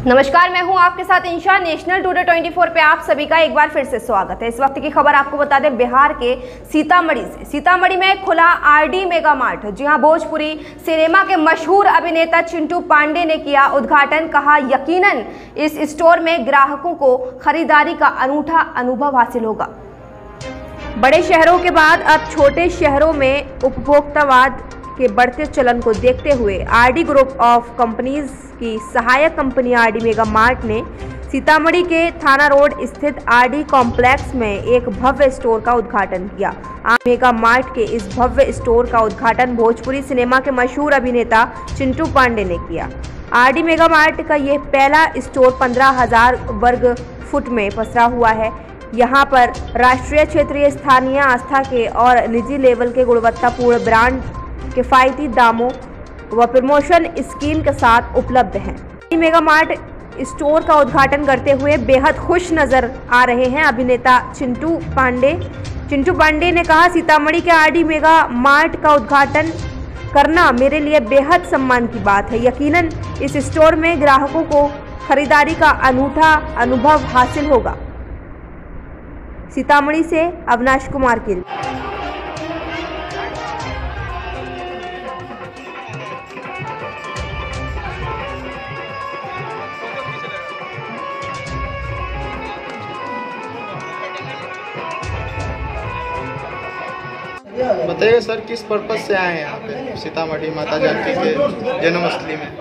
नमस्कार, मैं हूं आपके साथ इंशा। नेशनल टुडे 24 पे आप सभी का एक बार फिर से स्वागत है। इस वक्त की खबर आपको बता दें बिहार के सीतामढ़ी से। सीतामढ़ी में खुला आरडी मेगा मार्ट। जी हां, भोजपुरी सिनेमा के मशहूर अभिनेता चिंटू पांडे ने किया उद्घाटन। कहा, यकीनन इस स्टोर में ग्राहकों को खरीदारी का अनूठा अनुभव हासिल होगा। बड़े शहरों के बाद अब छोटे शहरों में उपभोक्तावाद के बढ़ते चलन को देखते हुए आरडी ग्रुप ऑफ कंपनीज की सहायक कंपनी आरडी मेगा मार्ट ने सीतामढ़ी के थाना रोड स्थित आरडी कॉम्प्लेक्स में एक भव्य स्टोर का उद्घाटन किया। आरडी मेगा मार्ट के इस भव्य स्टोर का उद्घाटन भोजपुरी सिनेमा के मशहूर अभिनेता चिंटू पांडे ने किया। आरडी मेगा मार्ट का यह पहला स्टोर 15,000 वर्ग फुट में पसरा हुआ है। यहाँ पर राष्ट्रीय, क्षेत्रीय, स्थानीय, आस्था के और निजी लेवल के गुणवत्तापूर्ण ब्रांड किफ़ायती दामों व प्रमोशन स्कीम के साथ उपलब्ध हैं। मेगा मार्ट स्टोर का उद्घाटन करते हुए बेहद खुश नजर आ रहे हैं अभिनेता चिंटू पांडे। चिंटू पांडे ने कहा, सीतामढ़ी के आरडी मेगा मार्ट का उद्घाटन करना मेरे लिए बेहद सम्मान की बात है। यकीनन इस स्टोर में ग्राहकों को खरीदारी का अनूठा अनुभव हासिल होगा। सीतामढ़ी से अविनाश कुमार की रिपोर्ट। बताइए सर, किस पर्पज से आए हैं यहाँ पे सीतामढ़ी माता जानकी के जन्मस्थली में?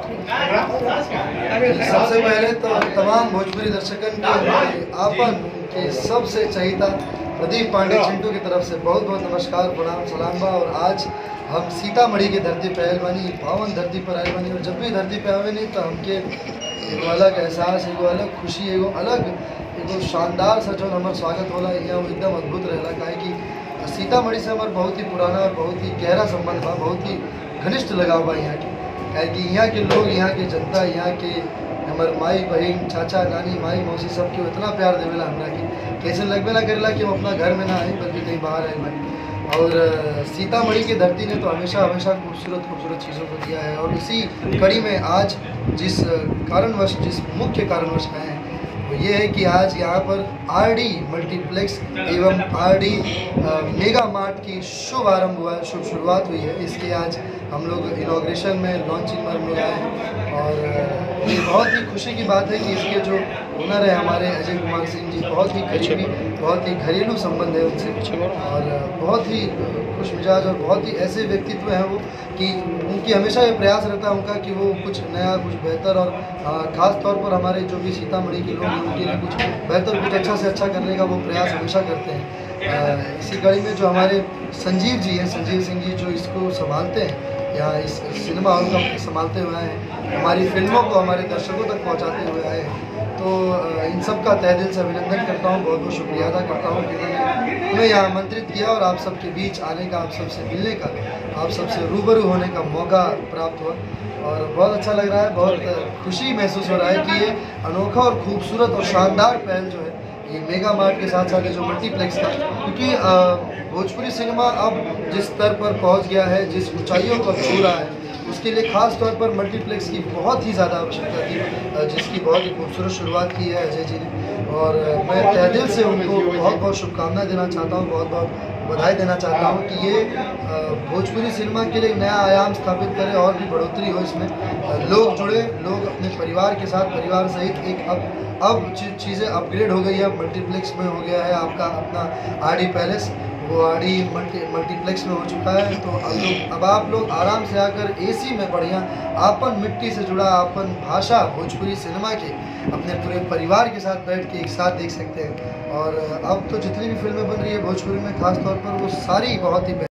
सबसे पहले तो तमाम भोजपुरी दर्शकन के आपन के सबसे चहिता प्रदीप पांडे चिंटू की तरफ से बहुत बहुत नमस्कार, प्रणाम, सलाम बा। और आज हम सीतामढ़ी की धरती पे आयल बानी, पावन धरती पर आयल बानी। और जब भी धरती पे आवे नहीं तो हमके एगो अलग एहसास, एगो अलग खुशी, एगो अलग एगो शानदार सा जो हमार स्वागत होला यहाँ एकदम अद्भुत रहेला। काहे कि सीतामढ़ी से हमारा बहुत ही पुराना और बहुत ही गहरा संबंध बा, बहुत ही घनिष्ठ लगाव बा यहाँ के। काहे कि यहाँ के लोग, यहाँ के जनता, यहाँ के हमारे माई बहन, चाचा, नानी, माई, मौसी सबके इतना प्यार देवेला हमरा कि कैसे लगबे ना करेला कि हम अपना घर में ना आए बल्कि कहीं बाहर आए बानी। और सीतामढ़ी की धरती ने तो हमेशा हमेशा खूबसूरत खूबसूरत चीज़ों को दिया है। और इसी कड़ी में आज जिस कारणवश, जिस मुख्य कारणवश आए हैं वो ये है कि आज यहाँ पर आरडी मल्टीप्लेक्स एवं आरडी मेगा मार्ट की शुभ आरंभ हुआ है, शुभ शुरुआत हुई है। इसके आज हम लोग इनॉग्रेशन में, लॉन्चिंग में हम लोग आए हैं। और ये बहुत ही खुशी की बात है कि इसके जो ओनर है हमारे अजय कुमार सिंह जी, बहुत ही करीबी, बहुत ही घरेलू संबंध है उनसे। और बहुत ही खुश मिजाज और बहुत ही ऐसे व्यक्तित्व हैं वो कि उनकी हमेशा ये प्रयास रहता है उनका कि वो कुछ नया, कुछ बेहतर और ख़ास तौर पर हमारे जो भी सीतामढ़ी के लोग हैं उनके लिए कुछ बेहतर, कुछ अच्छा से अच्छा करने का वो प्रयास हमेशा करते हैं। इसी कड़ी में जो हमारे संजीव जी हैं, संजीव सिंह जी, जो इसको संभालते हैं, या इस सिनेमा हॉल को संभालते हुए आए हैं, हमारी फिल्मों को हमारे दर्शकों तक पहुंचाते हुए आए हैं। तो इन सब का तहे दिल से अभिनंदन करता हूं, बहुत बहुत शुक्रिया अदा करता हूं कि उन्होंने हमें यहाँ आमंत्रित किया और आप सबके बीच आने का, आप सबसे मिलने का, आप सबसे रूबरू होने का मौका प्राप्त हुआ। और बहुत अच्छा लग रहा है, बहुत खुशी महसूस हो रहा है कि ये अनोखा और खूबसूरत और शानदार पहल जो है ये मेगा मार्ट के साथ साथ जो मल्टीप्लेक्स का, क्योंकि भोजपुरी सिनेमा अब जिस स्तर पर पहुंच गया है, जिस ऊंचाइयों को छू रहा है, उसके लिए ख़ास तौर पर मल्टीप्लेक्स की बहुत ही ज़्यादा आवश्यकता थी, जिसकी बहुत ही खूबसूरत शुरुआत की है अजय जी ने। और मैं तहे दिल से उनको बहुत बहुत शुभकामनाएं देना चाहता हूँ, बहुत बहुत बधाई देना चाहता हूँ कि ये भोजपुरी सिनेमा के लिए नया आयाम स्थापित करे और भी बढ़ोतरी हो इसमें, लोग जुड़े, लोग अपने परिवार के साथ, परिवार सहित एक अब चीज़ें अपग्रेड हो गई है। मल्टीप्लेक्स में हो गया है आपका अपना आरडी पैलेस, वो आरडी मल्टीप्लेक्स में हो चुका है। तो अब आप लोग आराम से आकर एसी में बढ़िया आपन मिट्टी से जुड़ा, आपन भाषा भोजपुरी सिनेमा के अपने पूरे परिवार के साथ बैठ के एक साथ देख सकते हैं। और अब तो जितनी भी फिल्में बन रही है भोजपुरी में, खास तौर पर वो सारी बहुत ही